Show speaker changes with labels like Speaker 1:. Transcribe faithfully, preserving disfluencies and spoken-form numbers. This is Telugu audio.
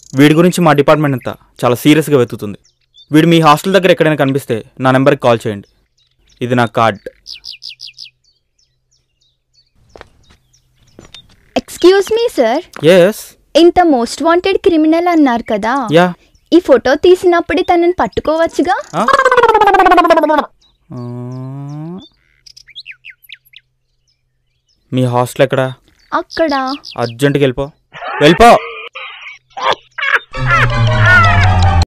Speaker 1: వీడి గురించి మా డిపార్ట్మెంట్ అంతా చాలా సీరియస్గా వెతుకుతుంది. వీడు మీ హాస్టల్ దగ్గర ఎక్కడైనా కనిపిస్తే నా నెంబర్కి కాల్ చేయండి. ఇది నా card.
Speaker 2: Excuse me sir.
Speaker 1: Yes.
Speaker 2: ఇంత మోస్ట్ వాంటెడ్ క్రిమినల్ అన్నారు కదా,
Speaker 1: యా.
Speaker 2: ఈ ఫోటో తీసినప్పుడే తనని పట్టుకోవచ్చుగా.
Speaker 1: మీ హాస్టల్ ఎక్కడా?
Speaker 2: అక్కడ.
Speaker 1: అర్జెంట్గా వెళ్ళిపో వెళ్ళిపో